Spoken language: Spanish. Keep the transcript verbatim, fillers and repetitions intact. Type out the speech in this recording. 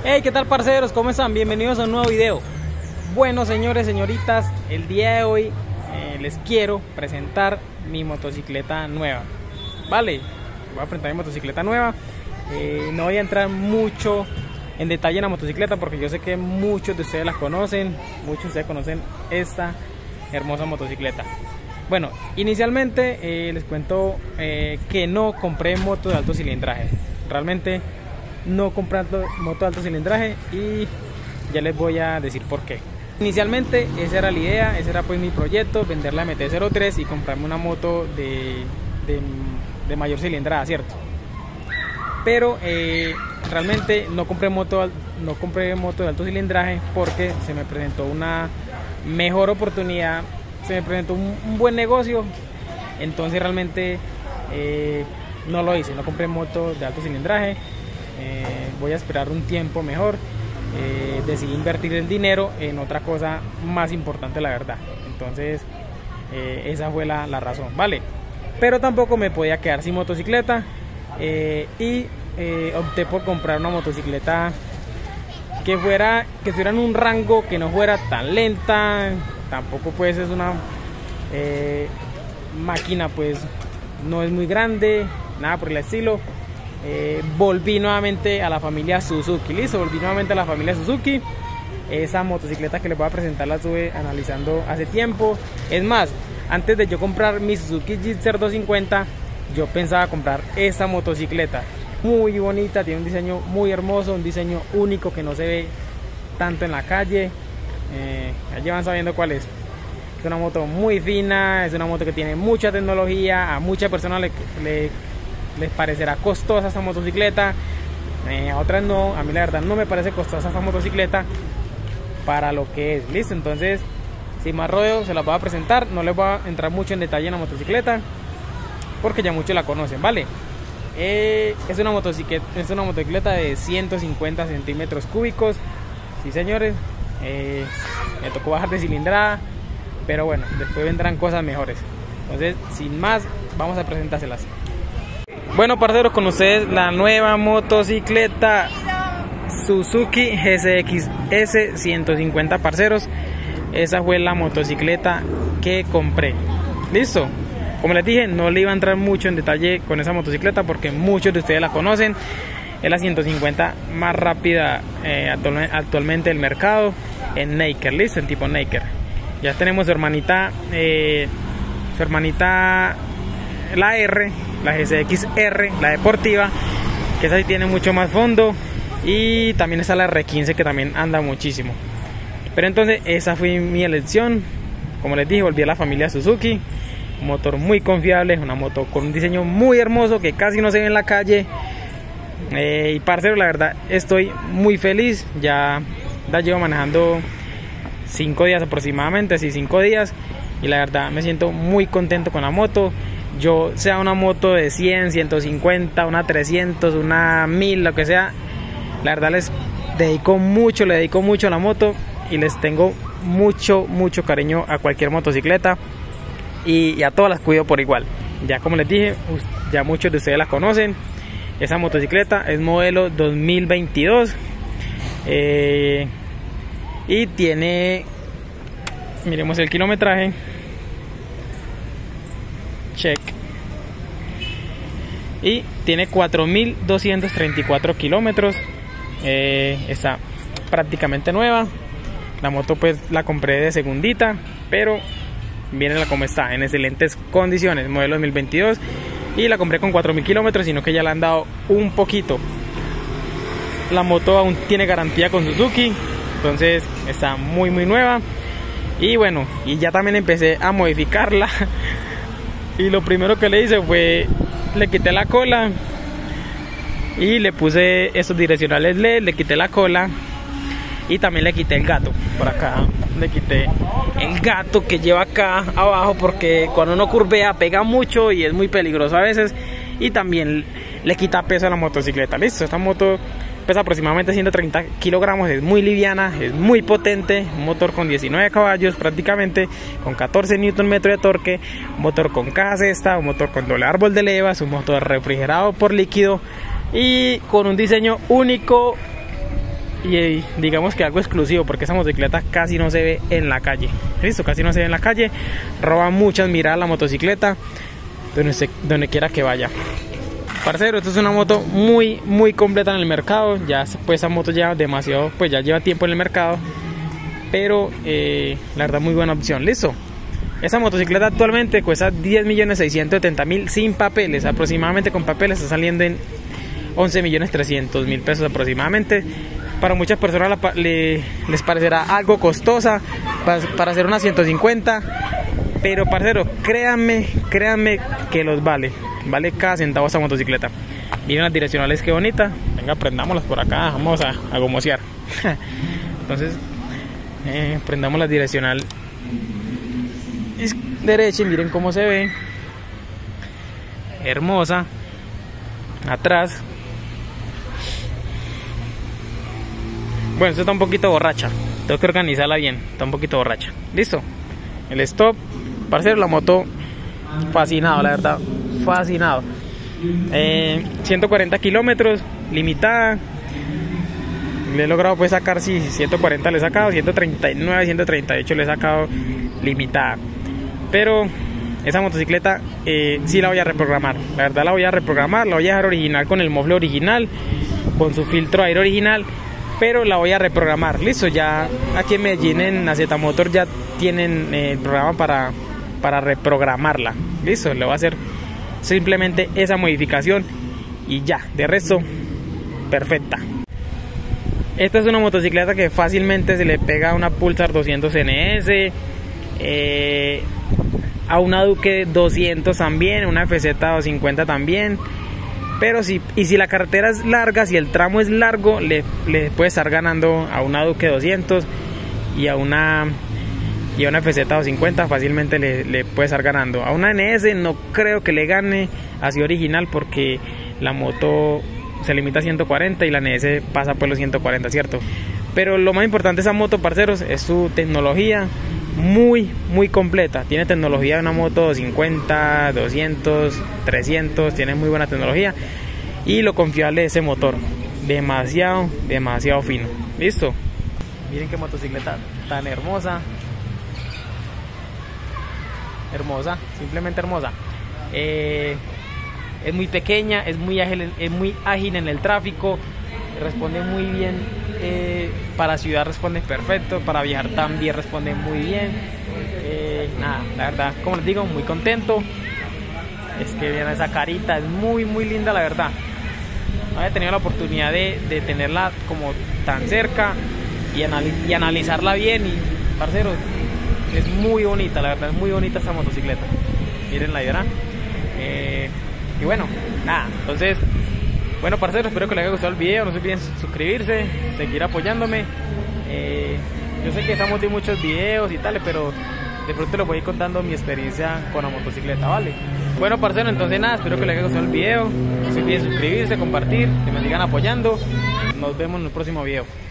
Hey, ¿qué tal, parceros? ¿Cómo están? Bienvenidos a un nuevo video. Bueno, señores, señoritas, el día de hoy eh, les quiero presentar mi motocicleta nueva. Vale, voy a presentar mi motocicleta nueva. eh, No voy a entrar mucho en detalle en la motocicleta porque yo sé que muchos de ustedes la conocen. Muchos de ustedes conocen esta hermosa motocicleta. Bueno, inicialmente eh, les cuento eh, que no compré moto de alto cilindraje. Realmente no compré moto de alto cilindraje y ya les voy a decir por qué. Inicialmente esa era la idea, ese era pues mi proyecto, vender la M T cero tres y comprarme una moto de, de, de mayor cilindrada, ¿cierto? Pero eh, realmente no compré moto, no compré moto de alto cilindraje porque se me presentó una mejor oportunidad, se me presentó un, un buen negocio. Entonces realmente eh, no lo hice, no compré moto de alto cilindraje. Eh, voy a esperar un tiempo mejor. eh, decidí invertir el dinero en otra cosa más importante, la verdad. Entonces eh, esa fue la, la razón, vale. Pero tampoco me podía quedar sin motocicleta eh, y eh, opté por comprar una motocicleta que fuera que estuviera en un rango que no fuera tan lenta. Tampoco pues es una eh, máquina, pues no es muy grande, nada por el estilo. Eh, volví nuevamente a la familia Suzuki, listo, volví nuevamente a la familia Suzuki. Esa motocicleta que les voy a presentar la estuve analizando hace tiempo. Es más, antes de yo comprar mi Suzuki Gixxer doscientos cincuenta, yo pensaba comprar esta motocicleta. Muy bonita, tiene un diseño muy hermoso, un diseño único que no se ve tanto en la calle. eh, Ya van sabiendo cuál es. Es una moto muy fina, es una moto que tiene mucha tecnología. A muchas personas le, le les parecerá costosa esta motocicleta, eh, a otras no. A mí la verdad no me parece costosa esta motocicleta para lo que es, listo. Entonces sin más rodeo se las voy a presentar. No les voy a entrar mucho en detalle en la motocicleta porque ya muchos la conocen, vale. eh, es una motocicleta es una motocicleta de ciento cincuenta centímetros cúbicos, sí señores. eh, me tocó bajar de cilindrada, pero bueno, después vendrán cosas mejores. Entonces sin más, vamos a presentárselas. Bueno, parceros, con ustedes la nueva motocicleta Suzuki G S X S ciento cincuenta, parceros. Esa fue la motocicleta que compré. Listo. Como les dije, no le iba a entrar mucho en detalle con esa motocicleta porque muchos de ustedes la conocen. Es la ciento cincuenta más rápida eh, actual, actualmente del mercado en Naked, listo, en tipo Naked. Ya tenemos su hermanita, eh, su hermanita la R, la G S X R, la deportiva, que esa sí tiene mucho más fondo. Y también está la R quince, que también anda muchísimo. Pero entonces esa fue mi elección. Como les dije, volví a la familia Suzuki. Un motor muy confiable, una moto con un diseño muy hermoso que casi no se ve en la calle. eh, Y parcero, la verdad estoy muy feliz. Ya la llevo manejando cinco días aproximadamente, sí, cinco días. Y la verdad me siento muy contento con la moto. Yo, sea una moto de cien, ciento cincuenta, una trescientos, una mil, lo que sea, la verdad les dedico mucho, le dedico mucho a la moto y les tengo mucho, mucho cariño a cualquier motocicleta y, y a todas las cuido por igual. Ya como les dije, ya muchos de ustedes la conocen. Esa motocicleta es modelo dos mil veintidós eh, y tiene, miremos el kilometraje. Check. Y tiene cuatro mil doscientos treinta y cuatro kilómetros. eh, Está prácticamente nueva. La moto pues la compré de segundita, pero mirenla como está, en excelentes condiciones. Modelo dos mil veintidós. Y la compré con cuatro mil kilómetros, sino que ya le han dado un poquito. La moto aún tiene garantía con Suzuki, entonces está muy muy nueva. Y bueno, y ya también empecé a modificarla. Y lo primero que le hice fue, le quité la cola y le puse estos direccionales L E D, le quité la cola y también le quité el gato. Por acá le quité el gato que lleva acá abajo porque cuando uno curvea pega mucho y es muy peligroso a veces. Y también le quita peso a la motocicleta, listo. Esta moto pesa aproximadamente ciento treinta kilogramos, es muy liviana, es muy potente, un motor con diecinueve caballos prácticamente, con catorce newton metros de torque, un motor con caja cesta, un motor con doble árbol de levas, un motor refrigerado por líquido y con un diseño único y digamos que algo exclusivo, porque esa motocicleta casi no se ve en la calle. Listo, casi no se ve en la calle. Roba muchas miradas la motocicleta donde, se, donde quiera que vaya. Parcero, esto es una moto muy muy completa en el mercado. Ya pues esa moto lleva demasiado, pues ya lleva tiempo en el mercado, pero eh, la verdad muy buena opción. Listo. Esa motocicleta actualmente cuesta diez millones seiscientos setenta mil sin papeles. Aproximadamente con papeles está saliendo en once millones trescientos mil pesos aproximadamente. Para muchas personas la, le, les parecerá algo costosa para, para hacer una ciento cincuenta, pero parcero, créanme, créanme que los vale. Vale cada centavo esta motocicleta. Miren las direccionales, qué bonita. Venga, prendámoslas por acá, vamos a, a gomosear. Entonces, eh, prendamos la direccional es derecha y miren cómo se ve. Hermosa. Atrás. Bueno, esto está un poquito borracha. Tengo que organizarla bien. Está un poquito borracha. Listo. El stop. Parcero, la moto fascinado, la verdad. Fascinado. Eh, ciento cuarenta kilómetros. Limitada. Le he logrado pues sacar, sí, ciento cuarenta le he sacado. ciento treinta y nueve, ciento treinta y ocho le he sacado limitada. Pero esa motocicleta eh, sí la voy a reprogramar. La verdad la voy a reprogramar. La voy a dejar original con el mofle original, con su filtro de aire original, pero la voy a reprogramar. Listo, ya aquí en Medellín en Aceta Motor ya tienen eh, el programa para, para reprogramarla. Listo, le voy a hacer simplemente esa modificación y ya, de resto perfecta. Esta es una motocicleta que fácilmente se le pega a una Pulsar doscientos N S, eh, a una Duke doscientos también, una F Z doscientos cincuenta también. Pero si, y si la carretera es larga, si el tramo es largo, le, le puede estar ganando a una Duke doscientos y a una, y a una F Z doscientos cincuenta fácilmente le, le puede estar ganando. A una N S no creo que le gane así original, porque la moto se limita a ciento cuarenta y la N S pasa por los ciento cuarenta, ¿cierto? Pero lo más importante de esa moto, parceros, es su tecnología. Muy muy completa, tiene tecnología de una moto doscientos cincuenta, doscientos, trescientos, tiene muy buena tecnología y lo confiable de ese motor, demasiado, demasiado fino. Listo, miren qué motocicleta tan hermosa, hermosa, simplemente hermosa. Eh, es muy pequeña, es muy ágil, es muy ágil en el tráfico, responde muy bien. Eh, para ciudad responde perfecto, para viajar también responde muy bien. Eh, nada, la verdad, como les digo, muy contento. Es que viene esa carita, es muy muy linda, la verdad. No había tenido la oportunidad de, de tenerla como tan cerca y, analiz y analizarla bien. Y parceros, es muy bonita, la verdad, es muy bonita esta motocicleta. Miren la idea. Eh, y bueno, nada, entonces. Bueno, parceros, espero que les haya gustado el video. No se olviden suscribirse, seguir apoyándome. Eh, yo sé que estamos de muchos videos y tales, pero de pronto les voy a ir contando mi experiencia con la motocicleta, ¿vale? Bueno, parceros, entonces nada, espero que les haya gustado el video. No se olviden suscribirse, compartir, que me sigan apoyando. Nos vemos en el próximo video.